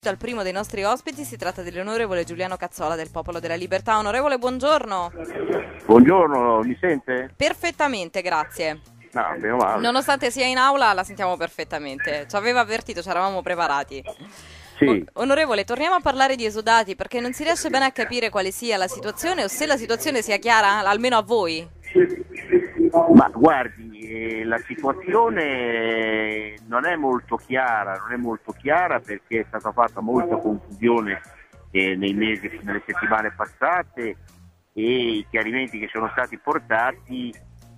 Al primo dei nostri ospiti si tratta dell'onorevole Giuliano Cazzola del Popolo della Libertà. Onorevole, buongiorno. Buongiorno, mi sente? Perfettamente, grazie. No, meno male. Nonostante sia in aula, la sentiamo perfettamente. Ci aveva avvertito, ci eravamo preparati. Sì. Onorevole, torniamo a parlare di esodati perché non si riesce bene a capire quale sia la situazione o se la situazione sia chiara, almeno a voi. Ma guardi, la situazione non è molto chiara, perché è stata fatta molta confusione nelle settimane passate e i chiarimenti che sono stati portati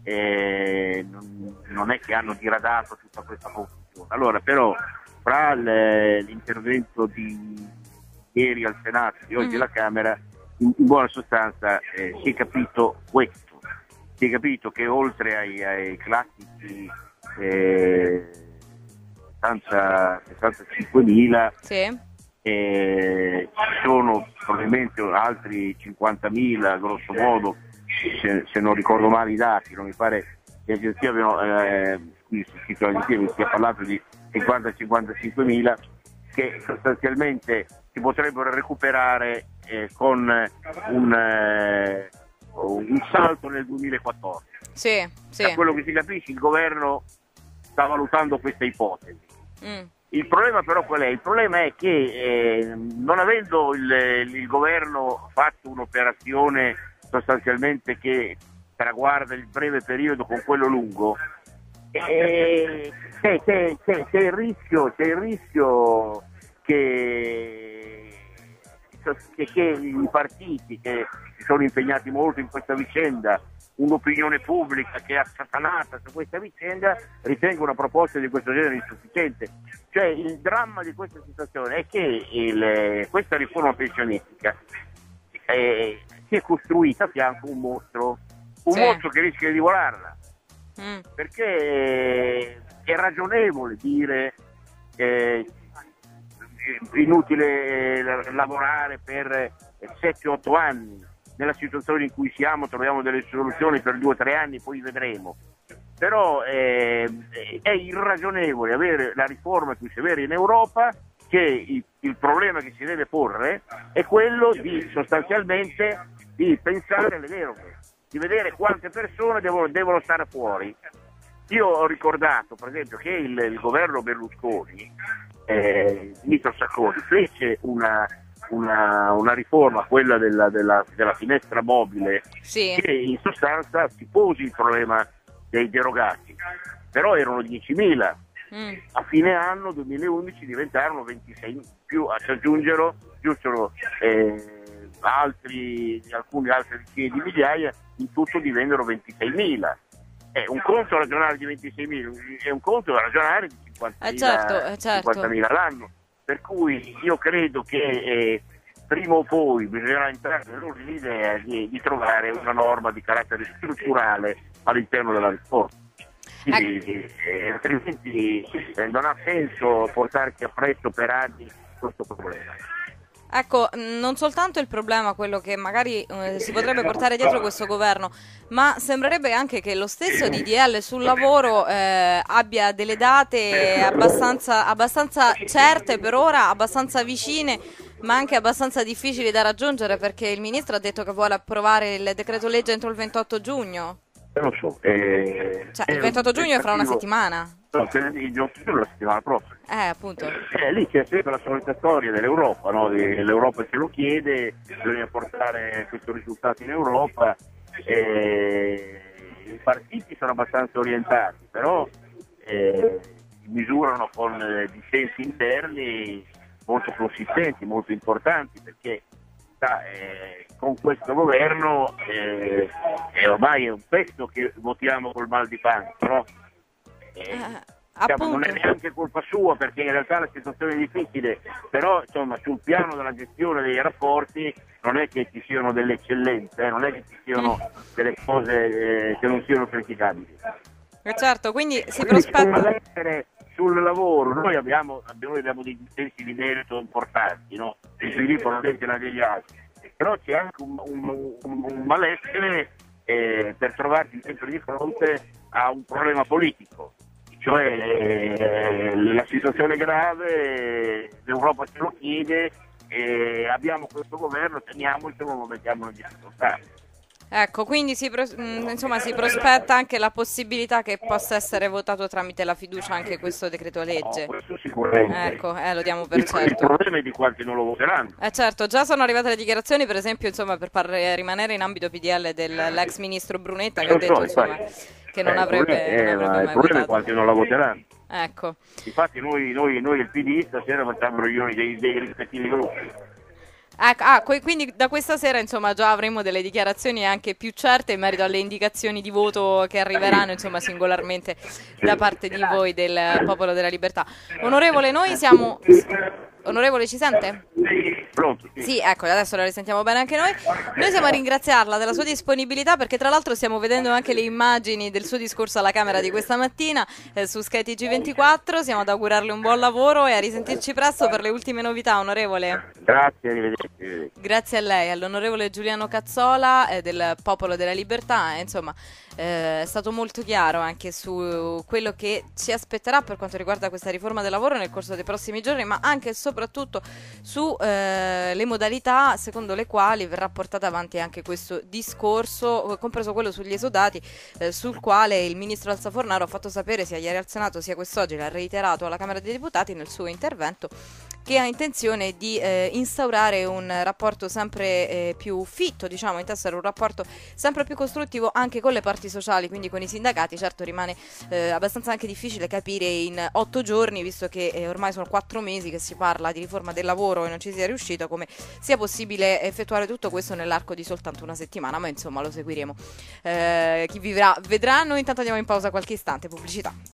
non è che hanno diradato tutta questa confusione. Allora, però, fra l'intervento di ieri al Senato e di oggi alla Camera, in buona sostanza si è capito questo. Si è capito che oltre ai classici 65.000 Sì. ci sono probabilmente altri 50.000 grosso modo, se non ricordo male i dati, non mi pare che l'agenzia si è parlato di 50-55.000 che sostanzialmente si potrebbero recuperare con un salto nel 2014. Sì. Da quello che si capisce il governo sta valutando questa ipotesi. Il problema però qual è? Il problema è che non avendo il governo fatto un'operazione sostanzialmente che traguarda il breve periodo con quello lungo, c'è il rischio che i partiti che si sono impegnati molto in questa vicenda, un'opinione pubblica che è assatanata su questa vicenda, ritenga una proposta di questo genere insufficiente. Cioè il dramma di questa situazione è che questa riforma pensionistica si è costruita a fianco un mostro che rischia di volarla, perché è ragionevole dire inutile lavorare per 7-8 anni. Nella situazione in cui siamo troviamo delle soluzioni per 2 o 3 anni, poi vedremo. Però è irragionevole avere la riforma che si avere in Europa, che il problema che si deve porre è quello di sostanzialmente di pensare alle deroghe, di vedere quante persone devono stare fuori. Io ho ricordato per esempio che il governo Berlusconi, Nitro Sacconi, fece una riforma, quella della finestra mobile, Sì. che in sostanza si pose il problema dei derogati, però erano 10.000. A fine anno 2011 diventarono 26, più si aggiunsero alcuni altri decine di migliaia, in tutto divennero 26.000. È un conto ragionare di 26.000, è un conto ragionare di 50.000 certo. 50.000 all'anno. Per cui io credo che prima o poi bisognerà entrare nell'idea di trovare una norma di carattere strutturale all'interno della riforma. Quindi, altrimenti non ha senso portarci appresso per anni questo problema. Ecco, non soltanto il problema, quello che magari si potrebbe portare dietro questo governo, ma sembrerebbe anche che lo stesso DDL sul lavoro abbia delle date abbastanza certe per ora, abbastanza vicine, ma anche abbastanza difficili da raggiungere, perché il ministro ha detto che vuole approvare il decreto legge entro il 28 giugno. Lo so. Cioè, il 28 giugno è fra una settimana. No, il 28 giugno è la settimana prossima. Appunto. Lì c'è sempre la solita storia dell'Europa, no? L'Europa ce lo chiede, bisogna portare questo risultato in Europa. I partiti sono abbastanza orientati, però misurano con dissensi interni molto consistenti, molto importanti, perché con questo governo ormai è un pezzo che votiamo col mal di pancia, no? Non è neanche colpa sua, perché in realtà la situazione è difficile, però insomma sul piano della gestione dei rapporti non è che ci siano delle eccellenze, non è che ci siano delle cose che non siano criticabili. Certo, quindi si prospetta. Sul lavoro noi abbiamo dei dissensi di merito importanti, no? Il Filippo non è degli altri, però c'è anche un malessere per trovarsi sempre di fronte a un problema politico. cioè la situazione è grave, l'Europa ce lo chiede, abbiamo questo governo, teniamocelo, lo mettiamo in difficoltà. Ecco, quindi insomma, si prospetta anche la possibilità che possa essere votato tramite la fiducia anche questo decreto legge. No, questo sicuramente. Ecco, lo diamo per certo. Il problema è di quanti non lo voteranno. Certo, già sono arrivate le dichiarazioni, per esempio, insomma, per rimanere in ambito PDL dell'ex ministro Brunetta, che ha detto insomma, che non avrebbe mai il problema è votato. quanti non la voteranno. Ecco. Infatti noi il PD stasera facciamo riunioni dei rispettivi gruppi. Quindi da questa sera insomma già avremo delle dichiarazioni anche più certe in merito alle indicazioni di voto che arriveranno insomma singolarmente da parte di voi del Popolo della Libertà. Onorevole, noi siamo... Onorevole, ci sente? Pronto? Sì, ecco, adesso la risentiamo bene anche noi. Noi siamo a ringraziarla della sua disponibilità, perché tra l'altro stiamo vedendo anche le immagini del suo discorso alla Camera di questa mattina su Sky TG24. Siamo ad augurarle un buon lavoro e a risentirci presto per le ultime novità, onorevole. Grazie, arrivederci. Grazie a lei, all'onorevole Giuliano Cazzola del Popolo della Libertà. Insomma, è stato molto chiaro anche su quello che ci aspetterà per quanto riguarda questa riforma del lavoro nel corso dei prossimi giorni, ma anche e soprattutto su le modalità secondo le quali verrà portato avanti anche questo discorso, compreso quello sugli esodati, sul quale il ministro Alsafornaro ha fatto sapere sia ieri al Senato sia quest'oggi, l'ha reiterato alla Camera dei Deputati nel suo intervento, che ha intenzione di instaurare un rapporto sempre più fitto, diciamo, intessere un rapporto sempre più costruttivo anche con le parti sociali, quindi con i sindacati. Certo rimane abbastanza anche difficile capire in 8 giorni, visto che ormai sono 4 mesi che si parla di riforma del lavoro e non ci sia riuscito, come sia possibile effettuare tutto questo nell'arco di soltanto una settimana, ma insomma lo seguiremo. Chi vivrà vedrà. Noi intanto andiamo in pausa qualche istante, pubblicità.